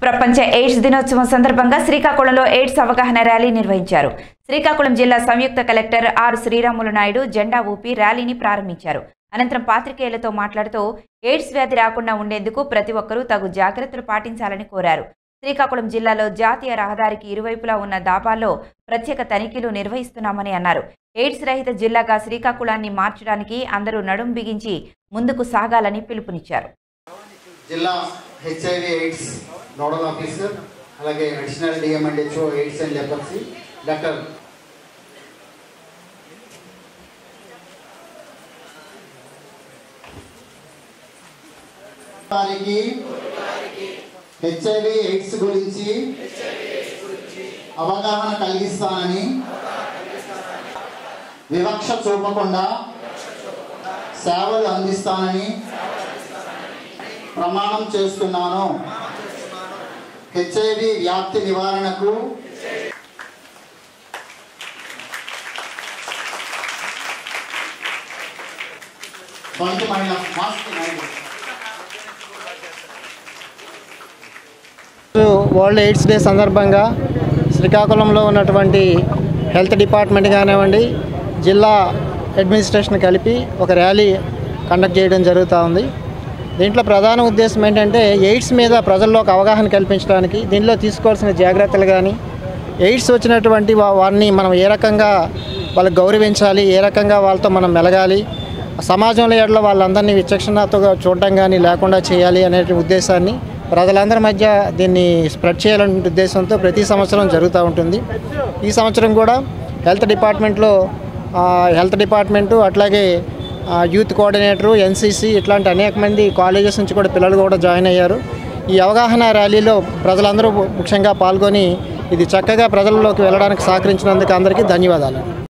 ప్రపంచ ఎయిడ్స్ దినోత్సవం సందర్భంగా శ్రీకాకుళంలో ఎయిడ్స్ అవగాహన ర్యాలీ నిర్వహించారు. శ్రీకాకుళం జిల్లా సంయుక్త కలెక్టర్ ఆర్ శ్రీరాములు నాయుడు జెండా ఊపి ర్యాలీని ప్రారంభించారు. అనంతరం పాత్రికేయులతో మాట్లాడుతూ ఎయిడ్స్ వ్యాధి రాకుండా ఉండేందుకు ప్రతి ఒక్కరూ తగు జాగ్రత్తలు పాటించాలని కోరారు. శ్రీకాకుళం జిల్లాలో జాతీయ రహదారికి ఇరువైపులా ఉన్న దాబాల్లో ప్రత్యేక తనిఖీలు నిర్వహిస్తున్నామని అన్నారు. ఎయిడ్స్ రహిత జిల్లాగా శ్రీకాకుళాన్ని మార్చడానికి అందరూ నడుం బిగించి ముందుకు సాగాలని పిలుపునిచ్చారు. జిల్లా హెచ్ఐవి ఎయిడ్స్ నోడల్ ఆఫీసర్ అలాగే additional DM and HO AIDS and leprosy doctor HIV AIDS గురించి అవగాహన కలిగిస్తానని వివక్ష చూపకుండా సేవలు అందిస్తానని ప్రమాణం చేస్తున్నాను. హెచ్ఐవి వ్యాప్తి నివారణకు వరల్డ్ ఎయిడ్స్ డే సందర్భంగా శ్రీకాకుళంలో ఉన్నటువంటి హెల్త్ డిపార్ట్మెంట్ కానివ్వండి, జిల్లా అడ్మినిస్ట్రేషన్ కలిపి ఒక ర్యాలీ కండక్ట్ చేయడం జరుగుతూ ఉంది. దీంట్లో ప్రధాన ఉద్దేశం ఏంటంటే ఎయిడ్స్ మీద ప్రజల్లో ఒక అవగాహన కల్పించడానికి, దీనిలో తీసుకోవాల్సిన జాగ్రత్తలు కానీ, ఎయిడ్స్ వచ్చినటువంటి వారిని మనం ఏ రకంగా వాళ్ళకి గౌరవించాలి, ఏ రకంగా వాళ్ళతో మనం మెలగాలి, సమాజంలో ఎడలో వాళ్ళందరినీ విచక్షణతో చూడటం కానీ లేకుండా చేయాలి అనే ఉద్దేశాన్ని ప్రజలందరి మధ్య దీన్ని స్ప్రెడ్ చేయాలనే ఉద్దేశంతో ప్రతి సంవత్సరం జరుగుతూ ఉంటుంది. ఈ సంవత్సరం కూడా హెల్త్ డిపార్ట్మెంటు అట్లాగే యూత్ కోఆర్డినేటరు, ఎన్సీసీ ఇట్లాంటి అనేక మంది కాలేజెస్ నుంచి కూడా పిల్లలు కూడా జాయిన్ అయ్యారు. ఈ అవగాహన ర్యాలీలో ప్రజలందరూ ముఖ్యంగా పాల్గొని ఇది చక్కగా ప్రజల్లోకి వెళ్ళడానికి సహకరించినందుకు అందరికీ ధన్యవాదాలు.